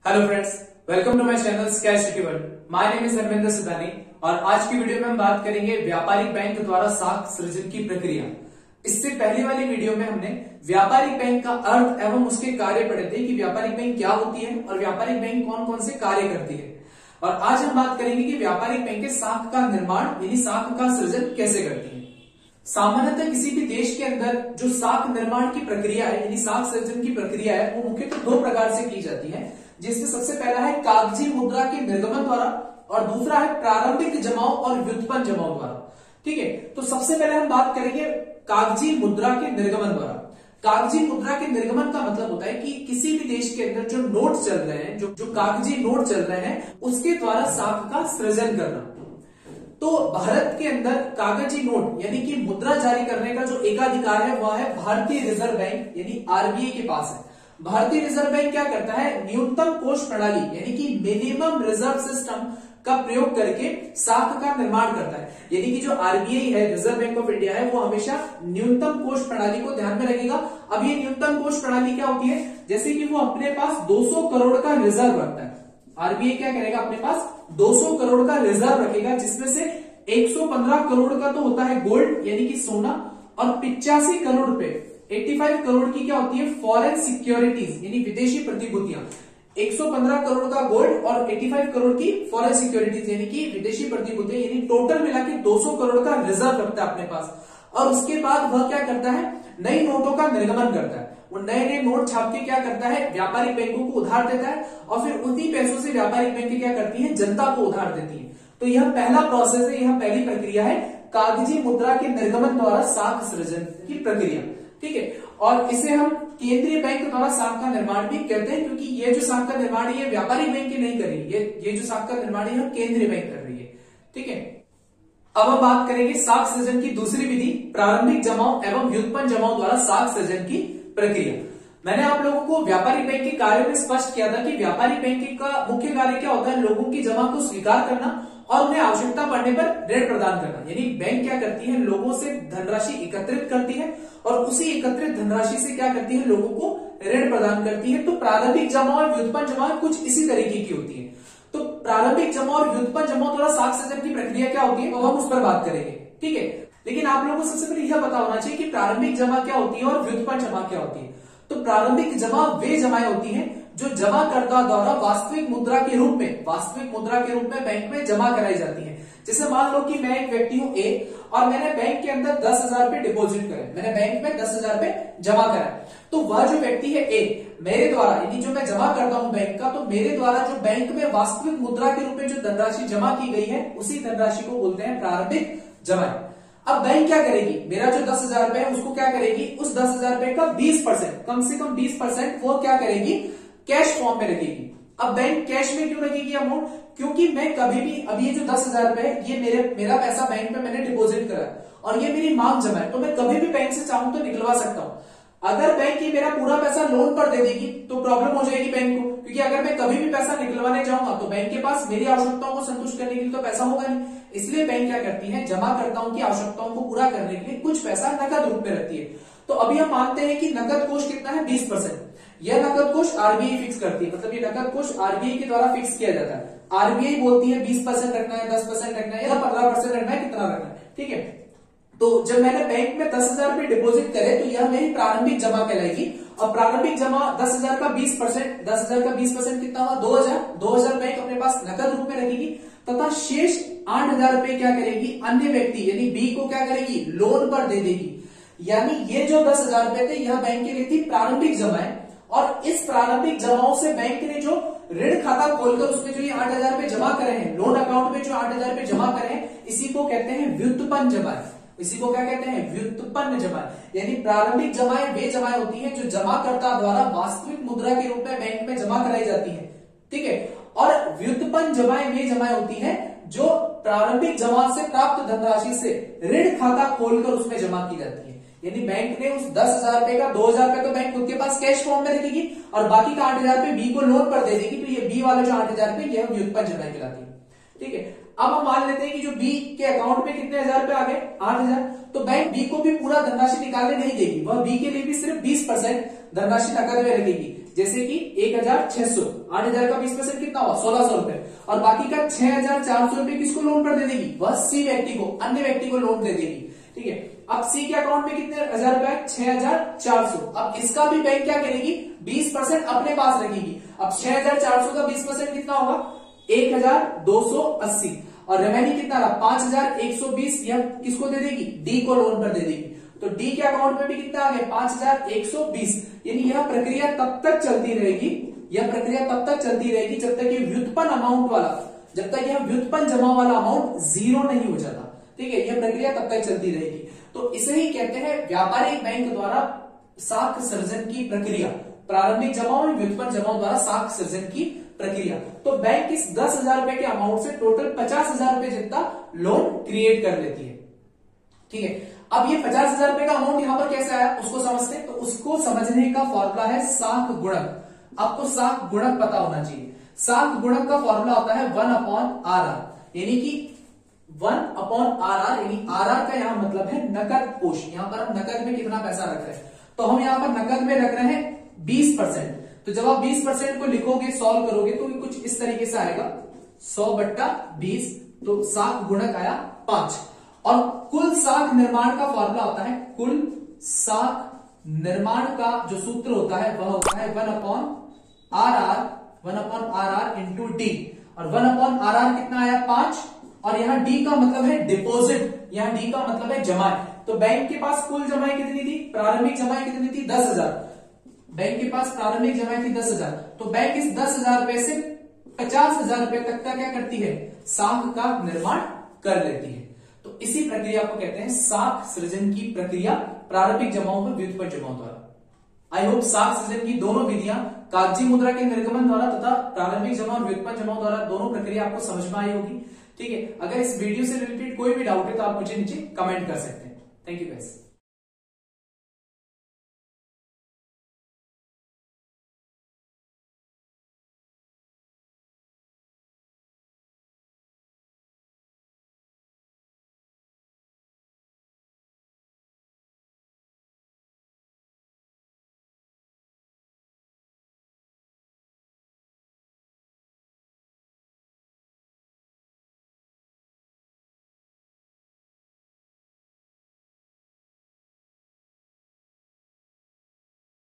Hello friends, welcome to my channel sky city world. My name is Dharmendra Sudani और आज की video में हम बात करेंगे व्यापारिक बैंक द्वारा साख सृजन की प्रक्रिया। इससे पहले वाली वीडियो में हमने व्यापारिक बैंक का अर्थ एवं उसके कार्य पढ़े थे कि व्यापारिक बैंक क्या होती है और व्यापारिक बैंक कौन कौन से कार्य करती है। और आज हम बात करेंगे कि व्यापारिक बैंक साख का निर्माण यानी साख का सृजन कैसे करती है। सामान्यतः किसी भी देश के अंदर जो साख निर्माण की प्रक्रिया है यानी साख सृजन की प्रक्रिया है वो मुख्यतः दो प्रकार से की जाती है, जिसमें सबसे पहला है कागजी मुद्रा के निर्गमन द्वारा और दूसरा है प्रारंभिक जमाव और व्युत्पन्न जमाव द्वारा। ठीक है, तो सबसे पहले हम बात करेंगे कागजी मुद्रा के निर्गमन द्वारा। कागजी मुद्रा के निर्गमन का मतलब होता है कि किसी भी देश के अंदर जो नोट चल रहे हैं, जो कागजी नोट चल रहे हैं, उसके द्वारा साख का सृजन करना। तो भारत के अंदर कागजी नोट यानी कि मुद्रा जारी करने का जो एकाधिकार है वह है भारतीय रिजर्व बैंक यानी आरबीआई के पास है। भारतीय रिजर्व बैंक क्या करता है, न्यूनतम कोष प्रणाली यानी कि मिनिमम रिजर्व सिस्टम का प्रयोग करके साख का निर्माण करता है। यानी कि जो आरबीआई है, रिजर्व बैंक ऑफ इंडिया है, वो हमेशा न्यूनतम कोष प्रणाली को ध्यान में रखेगा। अब ये न्यूनतम कोष प्रणाली क्या होती है, जैसे कि वो अपने पास 200 करोड़ का रिजर्व रखता है। आरबीआई क्या करेगा, अपने पास 200 करोड़ का रिजर्व रखेगा, जिसमें से 115 करोड़ का तो होता है गोल्ड यानी कि सोना और 85 करोड़ रुपए 85 करोड़ की क्या होती है, फॉरेन सिक्योरिटीज यानी विदेशी प्रतिभूतियां। 115 करोड़ का गोल्ड और 85 करोड़ की फॉरेन सिक्योरिटीज यानी कि विदेशी प्रतिभूतियां, यानी टोटल मिला के 200 करोड़ का रिजर्व रखता है अपने पास। और उसके बाद वह क्या करता है, नई नोटों का निर्गमन करता है। वो नए नए नोट छाप के क्या करता है, व्यापारिक बैंकों को उधार देता है और फिर उन्हीं पैसों से व्यापारिक बैंक क्या करती है, जनता को उधार देती है। तो यह पहला प्रोसेस है, यह पहली प्रक्रिया है कागजी मुद्रा के निर्गमन द्वारा साख सृजन की प्रक्रिया। ठीक है, और इसे हम केंद्रीय बैंक द्वारा साख का निर्माण भी कहते हैं, क्योंकि ये जो साख का निर्माण है ये व्यापारिक बैंक की नहीं कर रही है, ये जो साख का निर्माण है केंद्रीय बैंक कर रही है। ठीक है, अब हम बात करेंगे साख सृजन की दूसरी विधि, प्रारंभिक जमाव एवं व्युत्पन्न जमाव द्वारा साख सृजन की प्रक्रिया। मैंने आप लोगों को व्यापारिक बैंक के कार्य में स्पष्ट किया था कि व्यापारिक बैंक का मुख्य कार्य क्या होता है, लोगों की जमा को स्वीकार करना और उन्हें आवश्यकता पड़ने पर ऋण प्रदान करना। यानी बैंक क्या करती है, लोगों से धनराशि एकत्रित करती है और उसी एकत्रित धनराशि से क्या करती है, लोगों को ऋण प्रदान करती है। तो प्रारंभिक जमा और व्युत्पन्न जमा कुछ इसी तरीके की होती है। तो प्रारंभिक जमा और व्युत्पन्न जमा द्वारा साख सृजन की प्रक्रिया क्या होती है, तो हम उस पर बात करेंगे। ठीक है, लेकिन आप लोगों को सबसे पहले यह पता होना चाहिए कि प्रारंभिक जमा क्या होती है और व्युत्पन्न जमा क्या होती है। तो प्रारंभिक जमा वे जमाएं होती हैं जो जमाकर्ता द्वारा वास्तविक मुद्रा के रूप में बैंक में जमा कराई जाती है। जैसे मान लो कि मैं एक व्यक्ति हूं ए और मैंने बैंक के अंदर 10,000 रुपए डिपोजिट करे, मैंने बैंक में 10,000 रुपए जमा करा, तो वह जो व्यक्ति है ए, मेरे द्वारा यानी जो मैं जमा करता हूं बैंक का, तो मेरे द्वारा जो बैंक में वास्तविक मुद्रा के रूप में जो धनराशि जमा की गई है उसी धनराशि को बोलते हैं प्रारंभिक जमा। अब बैंक क्या करेगी, मेरा जो 10,000 रुपए है उसको क्या करेगी, उस 10,000 रुपए का 20%, कम से कम 20% वो क्या करेगी, कैश फॉर्म में रखेगी। अब बैंक कैश में क्यों रखेगी अमाउंट, क्योंकि मैं कभी भी, अब ये जो 10,000 रुपए है ये मेरा पैसा बैंक में मैंने डिपॉजिट करा और ये मेरी मांग जमा है, तो मैं कभी भी बैंक से चाहूं तो निकलवा सकता हूं। अगर बैंक ये मेरा पूरा पैसा लोन पर दे देगी तो प्रॉब्लम हो जाएगी बैंक को, क्योंकि अगर मैं कभी भी पैसा निकलवाने जाऊंगा तो बैंक के पास मेरी आवश्यकताओं को संतुष्ट करने के लिए तो पैसा होगा नहीं। इसलिए बैंक क्या करती है, जमाकर्ताओं की आवश्यकताओं को पूरा करने के लिए कुछ पैसा नकद रूप में रखती है। तो अभी हम मानते हैं कि नकद कोष कितना है, 20%। यह नकद कोष आरबीआई फिक्स करती है, मतलब ये नकद कोष आरबीआई के द्वारा फिक्स किया जाता है। आरबीआई बोलती है 20% रखना है, 10% रखना है या 15% रखना है, कितना रखना है। ठीक है, तो जब मैंने बैंक में 10,000 रुपए डिपोजिट करे तो यह मेरी प्रारंभिक जमा कहलाएगी। और प्रारंभिक जमा 10,000 का 20%, 10,000 का 20% कितना हुआ, 2,000 बैंक अपने पास नकद रूप में रखेगी तथा शेष 8,000 रुपए क्या करेगी, अन्य व्यक्ति यानी बी को क्या करेगी, लोन पर दे देगी। यानी ये जो 10,000 रुपए थे यह बैंक के लिए थी प्रारंभिक जमाएं, और इस प्रारंभिक जमाओं से बैंक ने जो ऋण खाता खोलकर उसमें जो ये 8,000 रुपए जमा करे हैं, लोन अकाउंट में जो 8,000 रुपए जमा करे हैं, इसी को कहते हैं व्युत्पन्न जमा। इसी को क्या कहते हैं, व्युत्पन्न जमा। यानी प्रारंभिक जमाएं वे जमाएं होती हैं जो जमाकर्ता द्वारा वास्तविक मुद्रा के रूप में बैंक में जमा कराई जाती है। ठीक है, और व्युत्पन्न जमाएं वे जमाएं होती हैं जो प्रारंभिक जमा से प्राप्त धनराशि से ऋण खाता खोलकर उसमें जमा की जाती है। यानी बैंक ने उस 10,000 रुपए का 2,000 रुपए तो बैंक खुद के पास कैश फॉर्म में रखेगी और बाकी का 8,000 रुपए बी को लोन पर दे देगी। तो ये बी वाला जो 8,000 रुपए यह व्युत्पन्न जमा कहलाती है। ठीक है, अब हम मान लेते हैं कि जो बी के अकाउंट में कितने हजार रुपए आ गए, 8,000, तो बैंक बी को भी पूरा धनराशि निकालने नहीं देगी, वह बी के लिए भी सिर्फ 20% धनराशि नकद में रखेगी। जैसे कि 1600, 8000 का 20% कितना हुआ 1600 रुपए, और बाकी का 6400 रुपए किसको लोन पर दे देगी, वह सी व्यक्ति को, अन्य व्यक्ति को लोन दे देगी। ठीक है, अब सी के अकाउंट में कितने हजार रुपए, 6400। अब इसका भी बैंक क्या करेगी, 20% अपने पास रखेगी। अब 6400 का 20% कितना होगा, 1280, और रिमेनिंग कितना रहा 5120, यह किसको दे देगी, डी को लोन पर दे देगी। तो डी के अकाउंट में भी कितना आ गया 5120। यानी यह प्रक्रिया तब तक चलती रहेगी, यह प्रक्रिया तब तक चलती रहेगी जब तक ये व्युत्पन्न अमाउंट वाला, जब तक यह व्युत्पन्न जमा वाला अमाउंट जीरो नहीं हो जाता। ठीक है, यह प्रक्रिया तब तक चलती रहेगी। तो इसे ही कहते हैं व्यापारिक बैंक द्वारा साख सृजन की प्रक्रिया, प्रारंभिक जमाओं में व्युत्पन्न जमाओं द्वारा साख सृजन की प्रक्रिया। तो बैंक इस 10,000 रुपए के अमाउंट से टोटल 50,000 रुपए जितना लोन क्रिएट कर लेती है। ठीक है, अब ये 50,000 रुपए का अमाउंट यहां पर कैसे आया उसको समझते हैं। तो उसको समझने का फॉर्मूला है साख गुणक। आपको साख गुणक पता होना चाहिए। साख गुणक का फॉर्मूला होता है 1/RR, यानी कि 1/RR, यानी RR का यहां मतलब है नकद कोष। यहां पर हम नकद में कितना पैसा रख रहे हैं, तो हम यहां पर नकद में रख रहे हैं 20%। तो जब आप 20% को लिखोगे, सॉल्व करोगे तो कुछ इस तरीके से आएगा 100/20, तो साख गुणक आया 5। और कुल साख निर्माण का फॉर्मूला होता है, कुल साख निर्माण का जो सूत्र होता है वह होता है 1/RR इंटू डी, और 1/RR कितना आया 5, और यहां डी का मतलब है डिपॉजिट, यहां डी का मतलब है जमा। तो बैंक के पास कुल जमाएं कितनी थी, प्रारंभिक जमाएं कितनी थी 10,000। बैंक के पास प्रारंभिक जमाएं थी 10,000, तो बैंक इस 10,000 रुपए से 50,000 रुपए तक का क्या करती है, साख का निर्माण कर लेती है। तो इसी प्रक्रिया को कहते हैं साख सृजन की प्रक्रिया, प्रारंभिक जमाओं पर व्युत्पन्न जमाओं द्वारा। आई होप साख सृजन की दोनों विधियां, कागजी मुद्रा के निर्गमन द्वारा तथा प्रारंभिक जमा और व्युत्पन्न जमाओं द्वारा, दोनों प्रक्रिया आपको समझ में आई होगी। ठीक है, अगर इस वीडियो से रिलेटेड कोई भी डाउट है तो आप मुझे नीचे कमेंट कर सकते हैं। Thank you guys.